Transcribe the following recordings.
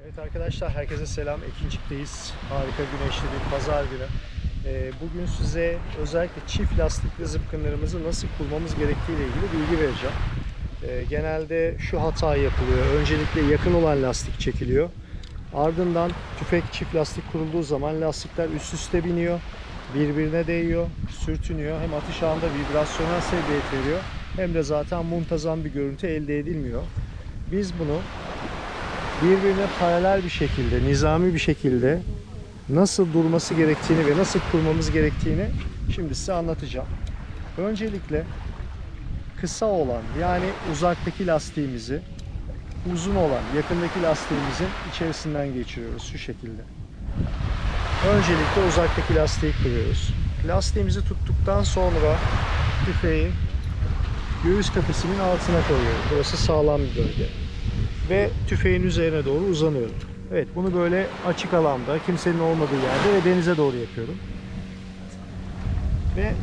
Evet arkadaşlar, herkese selam. Ekincik'teyiz. Harika güneşli bir pazar günü. Bugün size özellikle çift lastikli zıpkınlarımızı nasıl kurmamız gerektiği ile ilgili bilgi vereceğim. Genelde şu hata yapılıyor. Öncelikle yakın olan lastik çekiliyor. Ardından tüfek çift lastik kurulduğu zaman lastikler üst üste biniyor. Birbirine değiyor, sürtünüyor. Hem atış anında vibrasyonel sebebiyet veriyor, hem de zaten muntazam bir görüntü elde edilmiyor. Biz bunu birbirine paralel bir şekilde, nizami bir şekilde nasıl durması gerektiğini ve nasıl kurmamız gerektiğini şimdi size anlatacağım. Öncelikle kısa olan, yani uzaktaki lastiğimizi uzun olan, yakındaki lastiğimizin içerisinden geçiriyoruz şu şekilde. Öncelikle uzaktaki lastiği kuruyoruz. Lastiğimizi tuttuktan sonra tüfeği göğüs kafesimin altına koyuyorum. Burası sağlam bir bölge. Ve tüfeğin üzerine doğru uzanıyorum. Evet, bunu böyle açık alanda, kimsenin olmadığı yerde ve denize doğru yapıyorum. Ve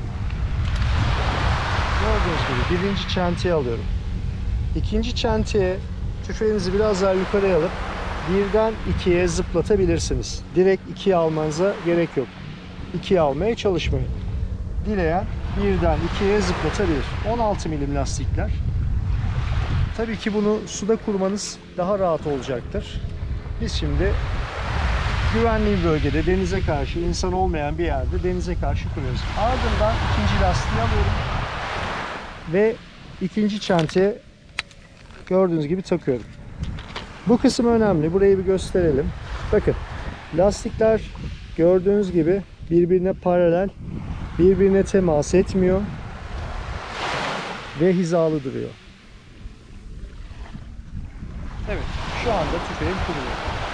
gördüğünüz gibi birinci çentiyi alıyorum. İkinci çentiye tüfeğinizi biraz daha yukarıya alıp birden ikiye zıplatabilirsiniz. Direkt ikiye almanıza gerek yok. İkiye almaya çalışmayın. Dileyen birden ikiye zıplatabilir. 16 milim lastikler. Tabii ki bunu suda kurmanız daha rahat olacaktır. Biz şimdi güvenli bir bölgede, denize karşı, insan olmayan bir yerde denize karşı kuruyoruz. Ardından ikinci lastiği alıyorum ve ikinci çentiye gördüğünüz gibi takıyorum. Bu kısım önemli. Burayı bir gösterelim. Bakın, lastikler gördüğünüz gibi birbirine paralel, birbirine temas etmiyor ve hizalı duruyor. Evet, şu anda tüfeğim kuruyor.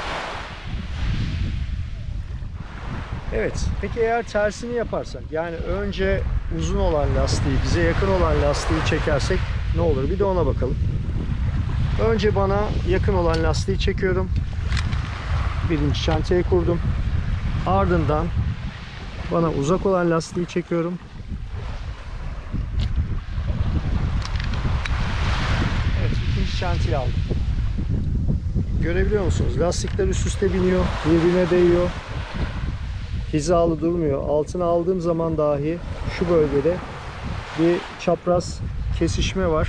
Evet, peki eğer tersini yaparsak, yani önce uzun olan lastiği, bize yakın olan lastiği çekersek ne olur? Bir de ona bakalım. Önce bana yakın olan lastiği çekiyorum. Birinci çantayı kurdum. Ardından bana uzak olan lastiği çekiyorum. Evet, ikinci çantayı aldım. Görebiliyor musunuz? Lastikler üst üste biniyor, birbirine değiyor. Hizalı durmuyor. Altına aldığım zaman dahi şu bölgede bir çapraz kesişme var.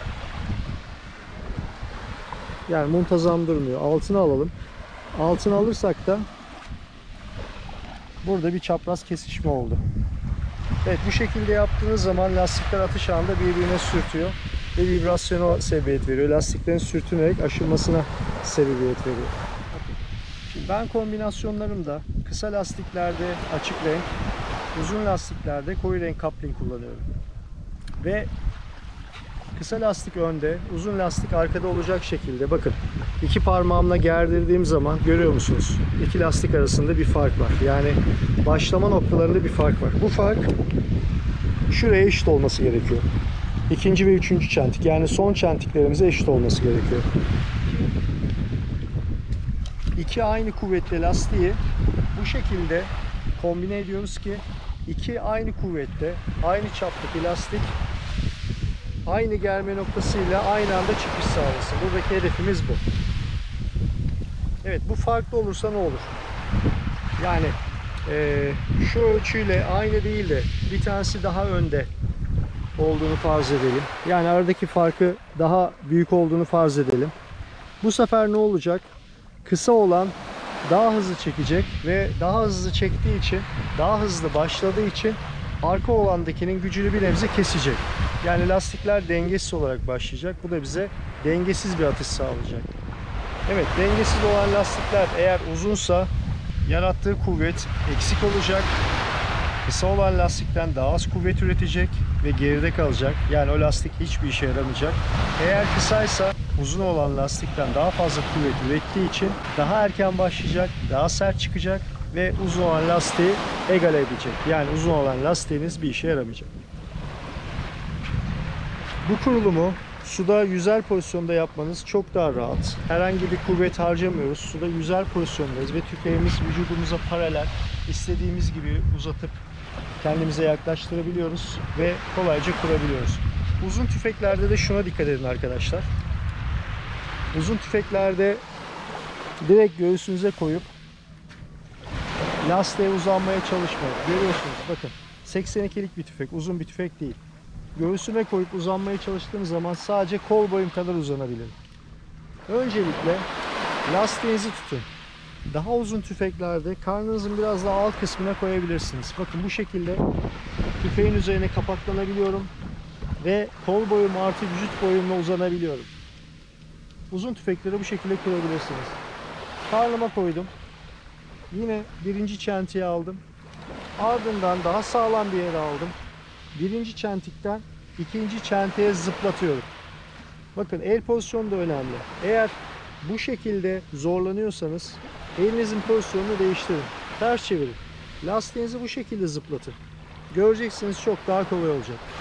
Yani muntazam durmuyor. Altına alalım. Altına alırsak da burada bir çapraz kesişme oldu. Evet, bu şekilde yaptığınız zaman lastikler atış anında birbirine sürtüyor ve vibrasyona sebebiyet veriyor. Lastiklerin sürtünerek aşınmasına sebebiyet veriyor. Şimdi ben kombinasyonlarımda kısa lastiklerde açık renk, uzun lastiklerde koyu renk kapling kullanıyorum. Ve kısa lastik önde, uzun lastik arkada olacak şekilde, bakın, iki parmağımla gerdirdiğim zaman görüyor musunuz? İki lastik arasında bir fark var. Yani başlama noktalarında bir fark var. Bu fark şuraya eşit olması gerekiyor. İkinci ve üçüncü çentik, yani son çentiklerimize eşit olması gerekiyor. İki aynı kuvvetli lastiği bu şekilde kombine ediyoruz ki iki aynı kuvvette, aynı çaptaki lastik aynı germe noktasıyla aynı anda çıkış sağlasın. Buradaki hedefimiz bu. Evet, bu farklı olursa ne olur? Yani şu ölçüyle aynı değil de bir tanesi daha önde olduğunu farz edelim. Yani aradaki farkı daha büyük olduğunu farz edelim. Bu sefer ne olacak? Kısa olan daha hızlı çekecek ve daha hızlı çektiği için, daha hızlı başladığı için arka olandakinin gücünü bir nebze kesecek. Yani lastikler dengesiz olarak başlayacak. Bu da bize dengesiz bir atış sağlayacak. Evet, dengesiz olan lastikler eğer uzunsa yarattığı kuvvet eksik olacak. Kısa olan lastikten daha az kuvvet üretecek ve geride kalacak. Yani o lastik hiçbir işe yaramayacak. Eğer kısaysa uzun olan lastikten daha fazla kuvvet ürettiği için daha erken başlayacak, daha sert çıkacak ve uzun olan lastiği egale edecek. Yani uzun olan lastiğiniz bir işe yaramayacak. Bu kurulumu suda yüzer pozisyonda yapmanız çok daha rahat. Herhangi bir kuvvet harcamıyoruz. Suda yüzer pozisyondayız ve tüfeğimiz vücudumuza paralel, istediğimiz gibi uzatıp kendimize yaklaştırabiliyoruz ve kolayca kurabiliyoruz. Uzun tüfeklerde de şuna dikkat edin arkadaşlar. Uzun tüfeklerde direkt göğsünüze koyup lastiğe uzanmaya çalışmayın. Görüyorsunuz bakın, 82'lik bir tüfek, uzun bir tüfek değil. Göğsüme koyup uzanmaya çalıştığım zaman sadece kol boyum kadar uzanabilirim. Öncelikle lastiğinizi tutun. Daha uzun tüfeklerde karnınızın biraz daha alt kısmına koyabilirsiniz. Bakın bu şekilde tüfeğin üzerine kapaklanabiliyorum ve kol boyum artı vücut boyumla uzanabiliyorum. Uzun tüfekleri bu şekilde kurabilirsiniz. Karnıma koydum. Yine birinci çentiyi aldım. Ardından daha sağlam bir yere aldım. Birinci çentikten ikinci çentiğe zıplatıyorum. Bakın el pozisyonu da önemli. Eğer bu şekilde zorlanıyorsanız elinizin pozisyonunu değiştirin. Ters çevirin. Lastiğinizi bu şekilde zıplatın. Göreceksiniz çok daha kolay olacak.